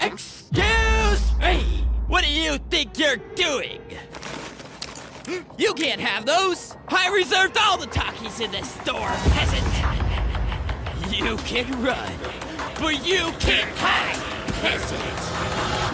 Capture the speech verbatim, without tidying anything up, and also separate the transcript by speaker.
Speaker 1: Excuse me! What do you think you're doing? You can't have those! I reserved all the Takis in this store, peasant! You can run, but you can't hide, peasant!